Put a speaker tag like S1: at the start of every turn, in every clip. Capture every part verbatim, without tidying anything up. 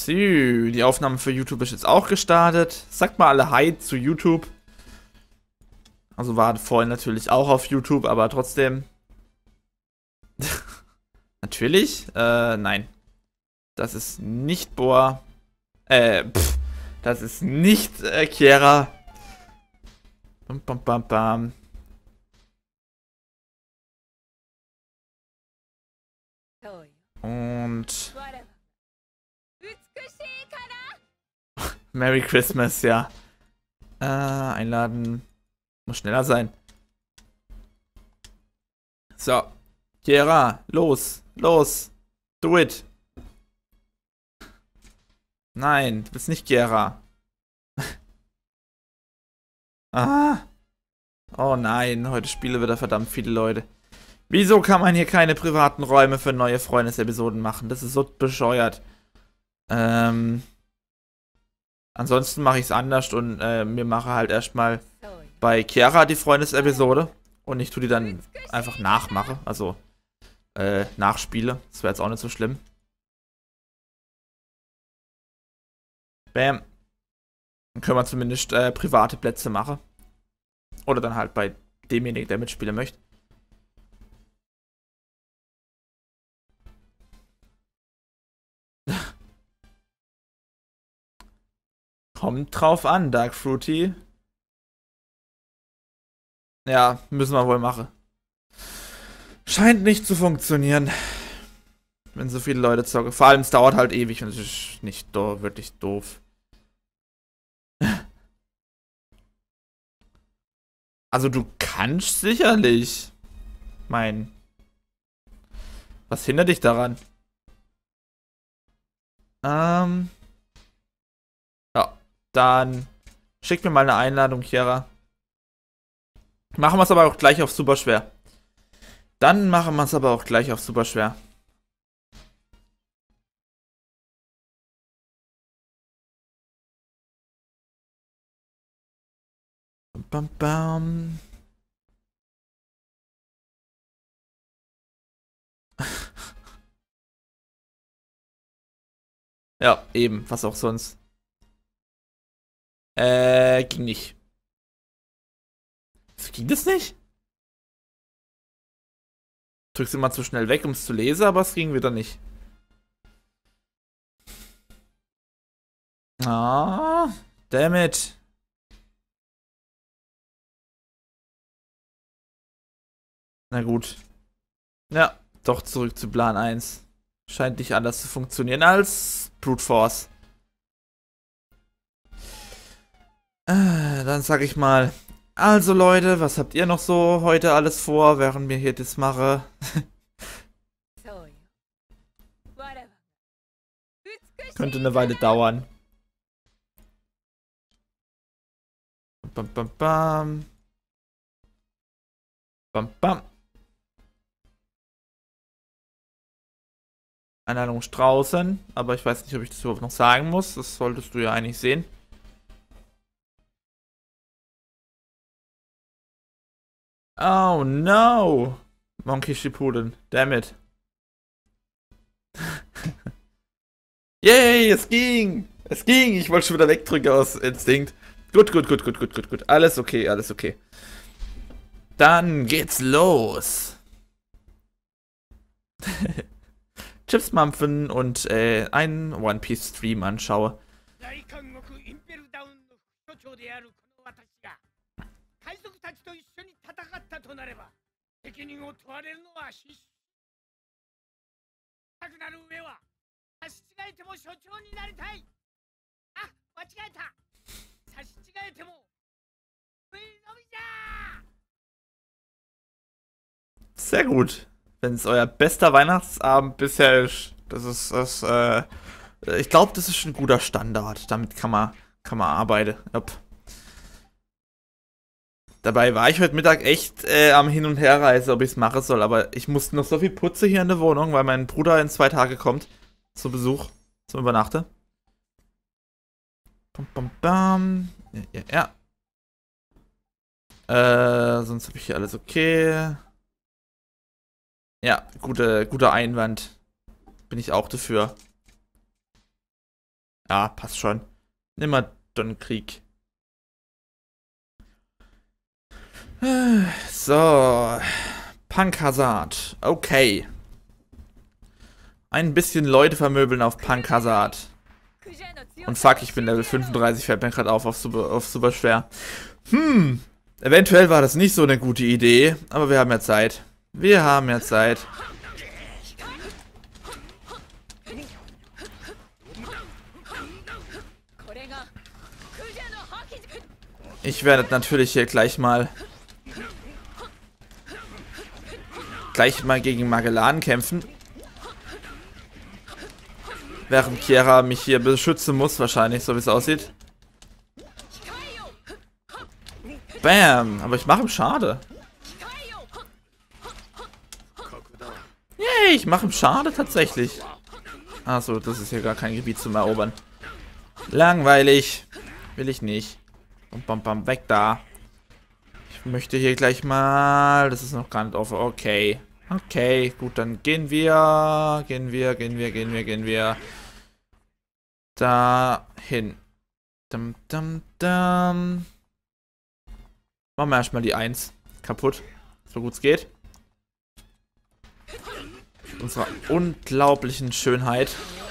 S1: So, die Aufnahme für YouTube ist jetzt auch gestartet. Sagt mal alle Hi zu YouTube. Also war vorhin natürlich auch auf YouTube, aber trotzdem. Natürlich? Äh, nein. Das ist nicht Boa. Äh, pff. Das ist nicht äh, Kiera. Bam, bam, bam, bam. Und Merry Christmas, ja. Äh, einladen. Muss schneller sein. So. Kiera, los, los. Do it. Nein, du bist nicht Kiera. Ah. Oh nein, heute spielen wieder verdammt viele Leute. Wieso kann man hier keine privaten Räume für neue Freundesepisoden machen? Das ist so bescheuert. Ähm. Ansonsten mache ich es anders und äh, mir mache halt erstmal bei Kiera die Freundesepisode und ich tue die dann einfach nachmache, also äh, nachspiele. Das wäre jetzt auch nicht so schlimm. Bam. Dann können wir zumindest äh, private Plätze machen. Oder dann halt bei demjenigen, der mitspielen möchte. Kommt drauf an, Dark Fruity. Ja, müssen wir wohl machen. Scheint nicht zu funktionieren. Wenn so viele Leute zocken. Vor allem, es dauert halt ewig und es ist nicht do wirklich doof. Also du kannst sicherlich. Mein. Was hindert dich daran? Ähm. Ja, dann schick mir mal eine Einladung, Kiera. Machen wir es aber auch gleich auf super schwer. Dann machen wir es aber auch gleich auf super schwer. Bam, bam. Ja, eben, was auch sonst. Äh, ging nicht. Ging das nicht? Drückst immer zu schnell weg, um es zu lesen, aber es ging wieder nicht. Ah, damn it. Na gut. Ja, doch zurück zu Plan eins. Scheint nicht anders zu funktionieren als Brute Force. Äh, dann sag ich mal. Also Leute, was habt ihr noch so heute alles vor, während wir hier das mache? Könnte eine Weile dauern. Bam, bam, bam. Bam, bam. Einladung draußen, aber ich weiß nicht, ob ich das überhaupt noch sagen muss. Das solltest du ja eigentlich sehen. Oh no! Monkey Shippuden, damn it. Yay, es ging! Es ging! Ich wollte schon wieder wegdrücken aus Instinkt. Gut, gut, gut, gut, gut, gut, gut. Alles okay, alles okay. Dann geht's los. Chips mampfen und äh, einen One Piece Stream anschaue. Sehr gut. Wenn es euer bester Weihnachtsabend bisher ist, das ist das, äh, ich glaube, das ist ein guter Standard. Damit kann man, kann man arbeiten. Yep. Dabei war ich heute Mittag echt äh, am Hin- und Herreisen, ob ich es machen soll, aber ich musste noch so viel putzen hier in der Wohnung, weil mein Bruder in zwei Tage kommt zum Besuch, zum Übernachten. Bam, bam, bam. Ja, ja, ja. Äh, sonst habe ich hier alles okay. Ja, gute, guter Einwand. Bin ich auch dafür. Ja, passt schon. Nimm mal Don Krieg. So. Punk Hazard. Okay. Ein bisschen Leute vermöbeln auf Punk Hazard. Und fuck, ich bin Level fünfunddreißig, fällt mir gerade auf, auf super, auf super schwer. Hm. Eventuell war das nicht so eine gute Idee, aber wir haben ja Zeit. Wir haben ja Zeit. Ich werde natürlich hier gleich mal gleich mal gegen Magellan kämpfen. Während Chiara mich hier beschützen muss, wahrscheinlich, so wie es aussieht. Bam! Aber ich mache ihm schade. Yay, ich mache ihm schade tatsächlich. Achso, das ist hier gar kein Gebiet zum Erobern. Langweilig. Will ich nicht. Bam, bam, bam, weg da. Ich möchte hier gleich mal... Das ist noch gar nicht offen. Okay. Okay, gut, dann gehen wir... Gehen wir, gehen wir, gehen wir, gehen wir... Dahin. Dum, dum, dum. Machen wir erstmal die eins kaputt. So gut es geht. Unserer unglaublichen Schönheit.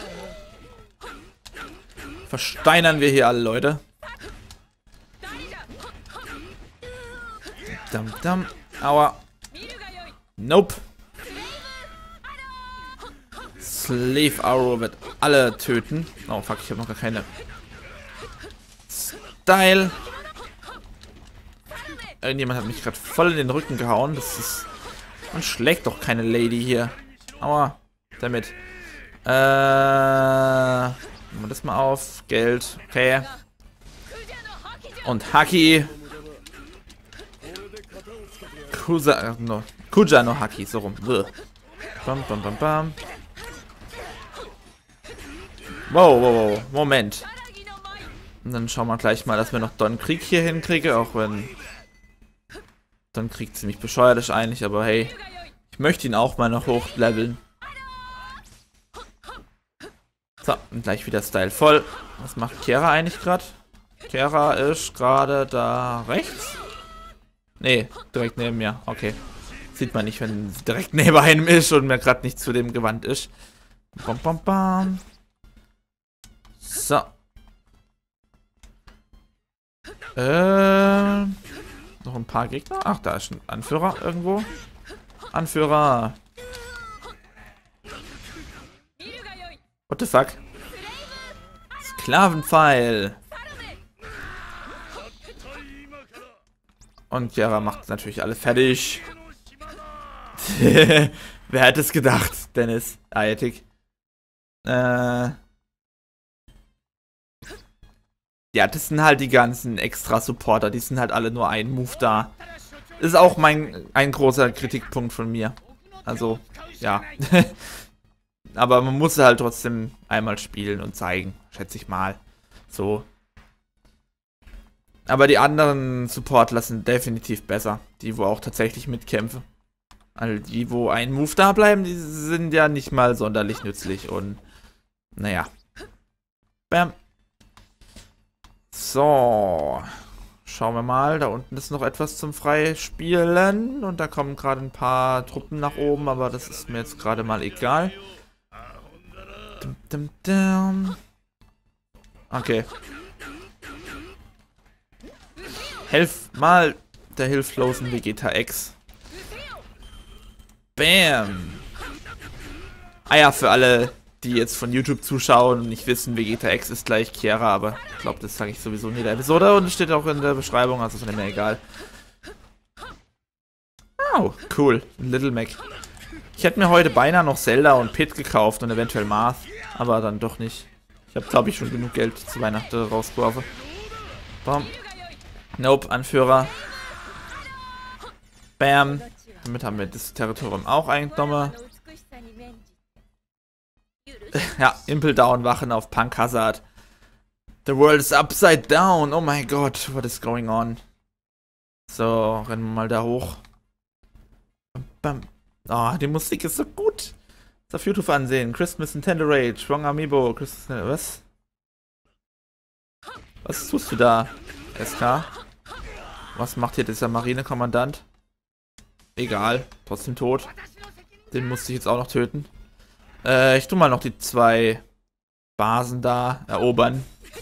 S1: Versteinern wir hier alle Leute. Dum, dum. Aua. Nope. Slave Arrow wird alle töten. Oh fuck, ich habe noch gar keine. Style. Irgendjemand hat mich gerade voll in den Rücken gehauen. Das ist... Man schlägt doch keine Lady hier. Aua. Damit. Äh... Nehmen wir das mal auf. Geld. Okay. Und Haki. Kusa... No. Kuja no Haki. So rum. Bam, bam, bam, bam. Wow, wow, wow. Moment. Und dann schauen wir gleich mal, dass wir noch Don Krieg hier hinkriege. Auch wenn... Don Krieg ziemlich bescheuert ist eigentlich. Aber hey. Ich möchte ihn auch mal noch hochleveln. So, und gleich wieder Style voll. Was macht Chiara eigentlich gerade? Chiara ist gerade da rechts? Nee, direkt neben mir. Okay. Sieht man nicht, wenn sie direkt neben einem ist und mir gerade nicht zu dem gewandt ist. Bam, bam, bam. So. Äh, noch ein paar Gegner. Ach, da ist ein Anführer irgendwo. Anführer. What the fuck? Sklavenpfeil. Und Chiara macht natürlich alle fertig. Wer hätte es gedacht, Dennis? Eietig. Äh. Ja, das sind halt die ganzen Extra-Supporter. Die sind halt alle nur ein Move da. Ist auch mein ein großer Kritikpunkt von mir. Also, ja. Aber man muss halt trotzdem einmal spielen und zeigen, schätze ich mal. So. Aber die anderen Supportler sind definitiv besser. Die, wo auch tatsächlich mitkämpfen. Also die, wo ein Move da bleiben, die sind ja nicht mal sonderlich nützlich. Und, naja. Bam. So. Schauen wir mal. Da unten ist noch etwas zum Freispielen. Und da kommen gerade ein paar Truppen nach oben. Aber das ist mir jetzt gerade mal egal. Dum, dum, dum. Okay. Helf mal der hilflosen Vegeta X. Bam. Ah ja, für alle, die jetzt von YouTube zuschauen und nicht wissen, Vegeta X ist gleich Chiara, aber ich glaube, das sage ich sowieso in jeder Episode und es steht auch in der Beschreibung, also von dem her egal. Oh, cool. Ein Little Mac. Ich hätte mir heute beinahe noch Zelda und Pit gekauft und eventuell Marth, aber dann doch nicht. Ich habe, glaube ich, schon genug Geld zu Weihnachten rausgeworfen. Bam. Nope, Anführer. Bam. Damit haben wir das Territorium auch eingenommen. Ja, Impel Down, Wachen auf Punk Hazard. The world is upside down. Oh mein Gott, what is going on? So, rennen wir mal da hoch. Bam. Oh, die Musik ist so gut. Das auf YouTube ansehen. Christmas Nintendo Rage, Wrong Amiibo, Christmas... Was? Was tust du da, S K? Was macht hier dieser Marinekommandant? Egal, trotzdem tot. Den musste ich jetzt auch noch töten. Äh, ich tu mal noch die zwei Basen da erobern.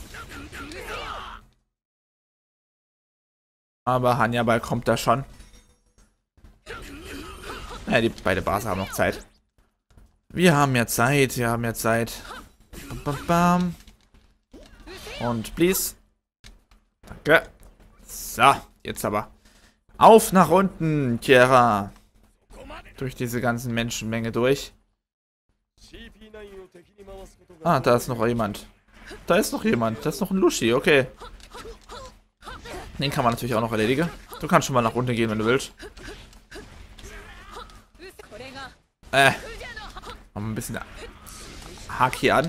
S1: Aber Hannibal kommt da schon. Ja, die beide Basen haben noch Zeit. Wir haben ja Zeit, wir haben ja Zeit. Bam, bam, bam. Und please. Danke. So, jetzt aber. Auf nach unten, Kiera. Durch diese ganzen Menschenmenge durch. Ah, da ist noch jemand. Da ist noch jemand. Da ist noch ein Lushi, okay. Den kann man natürlich auch noch erledigen. Du kannst schon mal nach unten gehen, wenn du willst. Äh. Machen wir ein bisschen Haki an.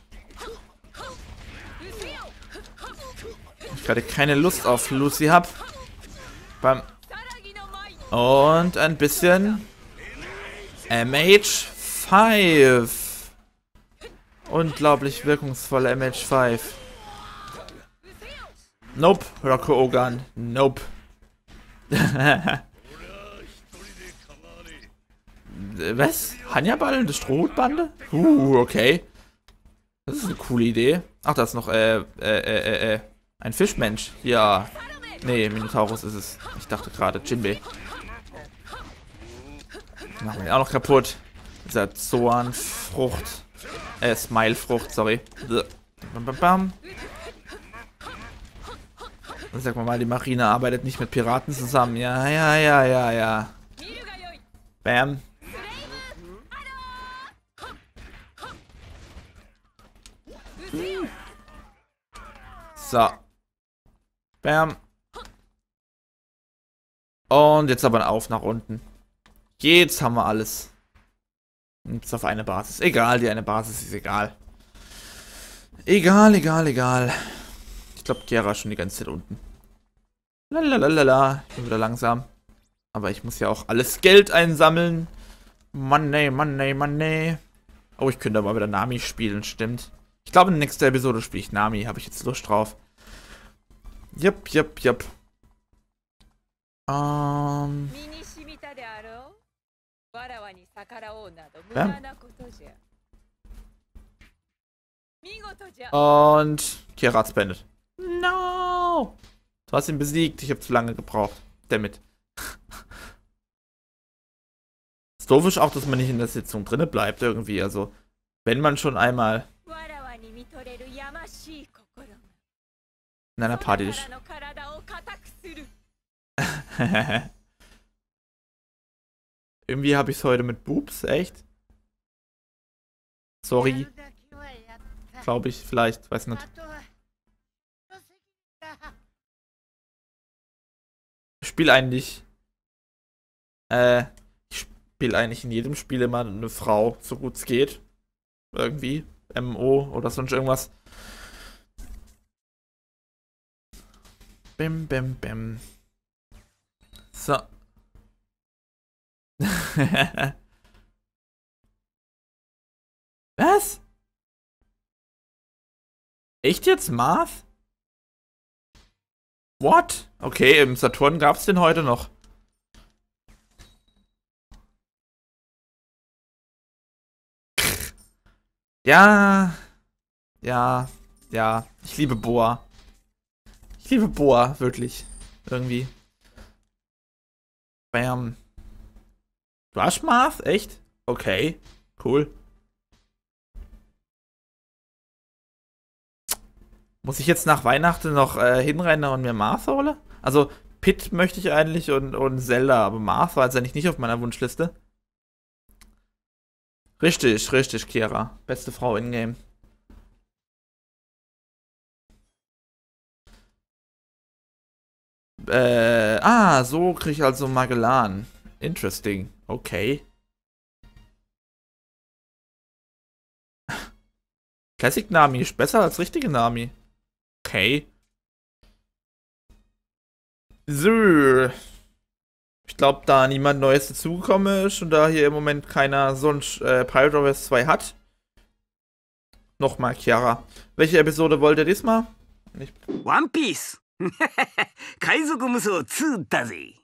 S1: Ich gerade keine Lust auf Lucy habe. Bam. Und ein bisschen M H fünf. Unglaublich wirkungsvolle M H fünf. Nope, Rocko-Ogan. Nope. Was? Hannibal und die Strohhutbande? Uh, okay. Das ist eine coole Idee. Ach, da ist noch, äh, äh, äh, äh, ein Fischmensch. Ja. Nee, Minotaurus ist es. Ich dachte gerade, Jinbei. Machen wir den auch noch kaputt. Dieser Zoanfrucht. Äh, Smile-Frucht, sorry. Bam, bam, bam. Und sag mal, die Marine arbeitet nicht mit Piraten zusammen. Ja, ja, ja, ja, ja. Bam. So. Bam. Und jetzt aber auf nach unten. Jetzt haben wir alles. Jetzt auf eine Basis. Egal, die eine Basis ist egal. Egal, egal, egal. Ich glaube, Kiera ist schon die ganze Zeit unten. Lalalala. Ich bin wieder langsam. Aber ich muss ja auch alles Geld einsammeln. Money, money, money. Oh, ich könnte aber wieder Nami spielen, stimmt. Ich glaube, in der nächsten Episode spiele ich Nami. Habe ich jetzt Lust drauf. Jupp, jupp, jupp. Ähm. Ja. Und Kiera hat's beendet. No! Du hast ihn besiegt. Ich habe zu lange gebraucht. Damit. Es doof ist auch, dass man nicht in der Sitzung drinne bleibt irgendwie. Also, wenn man schon einmal in einer Party ist. Irgendwie habe ich es heute mit Boobs, echt? Sorry. Glaube ich, vielleicht, weiß nicht. Ich spiele eigentlich. Äh, ich spiele eigentlich in jedem Spiel immer eine Frau, so gut es geht. Irgendwie. M M O oder sonst irgendwas. Bim, bim, bim. So. Was? Echt jetzt, Marth? What? Okay, im Saturn gab's den heute noch. Ja. Ja. Ja. Ich liebe Boa. Ich liebe Boa, wirklich. Irgendwie. Bam. Du hast Marth? Echt? Okay. Cool. Muss ich jetzt nach Weihnachten noch äh, hinrennen und mir Marth hole? Also, Pit möchte ich eigentlich und, und Zelda, aber Marth war jetzt eigentlich nicht auf meiner Wunschliste. Richtig, richtig, Kiera. Beste Frau in-game. Äh, ah, so kriege ich also Magellan. Interesting. Okay. Classic Nami ist besser als richtige Nami. Okay. So. Ich glaube, da niemand Neues dazugekommen ist und da hier im Moment keiner sonst äh, Pirate Warriors zwei hat. Nochmal, Chiara. Welche Episode wollt ihr diesmal? Nicht.
S2: ワンピース海賊無双ツーだぜ。